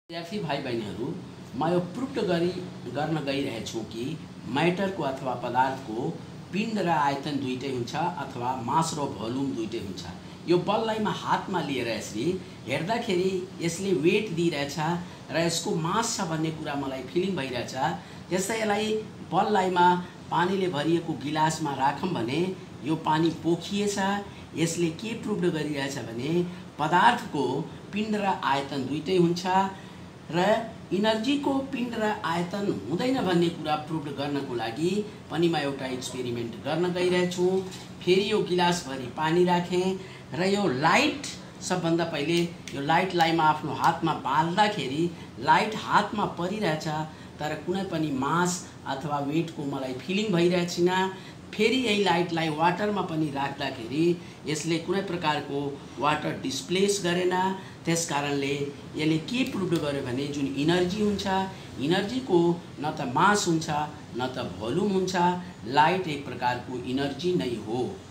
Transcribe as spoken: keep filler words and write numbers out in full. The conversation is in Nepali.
विद्यार्थी भाइ बहिनीहरू, म यो प्रुभ गरी गर्न गइरहेछु कि म्याटरको अथवा पदार्थको पिण्ड र आयतन दुईटै हुन्छ अथवा मास र भोल्युम दुईटै हुन्छ। यो बललाई म हातमा लिएर यसरी हेर्दाखेरि यसले वेट दिइरहेछ र यसको मास छ भन्ने कुरा मलाई फिलिङ भइरहेछ। त्यस्तै यसलाई बललाई म पानीले भरिएको गिलासमा राखौँ भने यो पानी पोखिएछ। यसले के प्रुभ गरिरहेछ भने पदार्थको पिण्ड र आयतन दुईटै हुन्छ र इनर्जी को पिण्ड र आयतन हुँदैन भन्ने कुरा प्रुभ गर्नको लागि पनि म एउटा एक्सपेरिमेन्ट गर्न गइरहेछु। फेरि यो गिलास भरि पानी राखेँ र यो लाइट सबभन्दा पहिले यो लाइटलाई म आफ्नो हातमा बाल्दाखेरि लाइट हातमा परिरहेछ, तर कुनै पनि मास अथवा वेटको मलाई फिलिङ भइरहेको छैन। फेरि यही लाइटलाई वाटरमा पनि राख्दाखेरि यसले कुनै प्रकारको वाटर डिस्प्लेस गरेन। त्यसकारणले यसले के प्रुभ गर्यो भने जुन इनर्जी हुन्छ, इनर्जीको न त मास हुन्छ न त भोल्युम हुन्छ। लाइट एक प्रकारको इनर्जी नै हो।